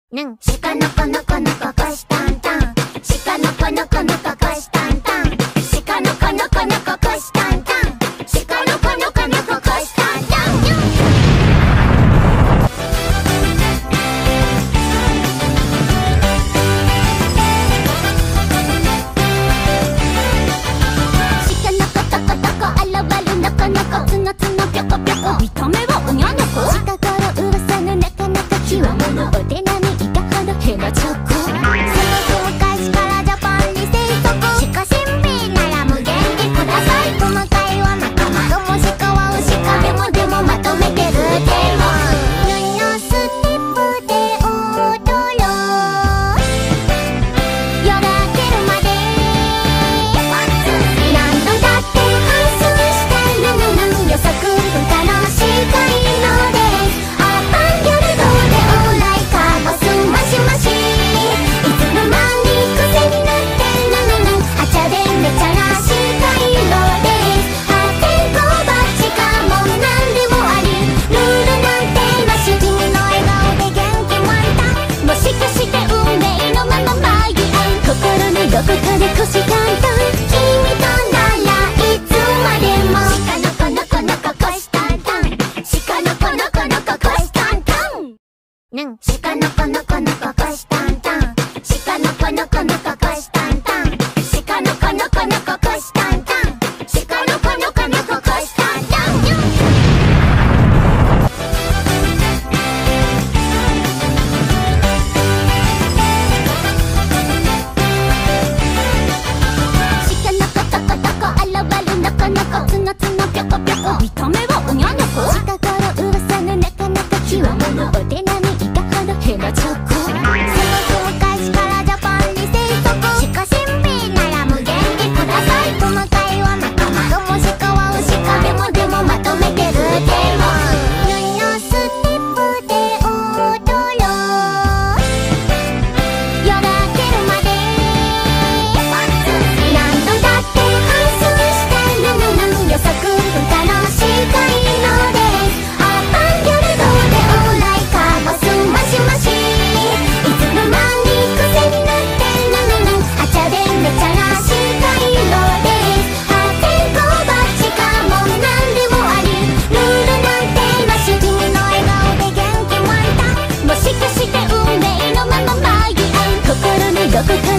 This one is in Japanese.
ぬんしかのこのこのここしたんたんしかのこのこのここしたんたんしかのこのこのここしたんたんしかのこのこのここしたんたんしかのことことこあらわるのこのこつのつのぴょこぴょこ見た目はおにゃの子近頃噂のなかなかきわものお手並みいかほどヘナチョコその昔からジャパンに生息しかしんびなら無限にください細かいはまかまかもしかは牛かでもまとめてるテーマ布ステップで踊ろう夜が明けるまで何度だって反芻してぬぬぬ予測不可能しかいのですアーパンギャルドでオーライカーボスマシマシいつの間に癖になってぬぬぬあちゃでめちゃらしかいのです破天荒バッチかもなんでもありルールなんてなし君の笑顔で元気満タンもしかして運命のまま参り合う心のどこかで虎視眈々君とならいつまでも鹿の子のここしたんたん鹿の子のこのここしたんたんぬん鹿の子のこのここしたんたん鹿の子のこのここしたんたん鹿の子のこのここしたんたん鹿の子のこのここしたんたん鹿の子とことこあらわるのこのこつのつのぴょこぴょこ見た目はおにゃの子近頃噂のなかなかきわものお手並みいかほどヘナチョコその昔からジャパンに生息しかしんびなら無限にください細かいはまかまかもしかは牛かでもまとめてるテーマ布ステップで踊ろう夜が明けるまで何度だって反芻してぬぬぬ予測不可能しかいのですアーパンギャルドでオーライカーボスマシマシいつの間に癖になってぬぬぬあちゃでめちゃらしかいのです破天荒バッチかもなんでもありルールなんてなし君の笑顔で元気満タンもしかして運命のまま参り合う心のどこか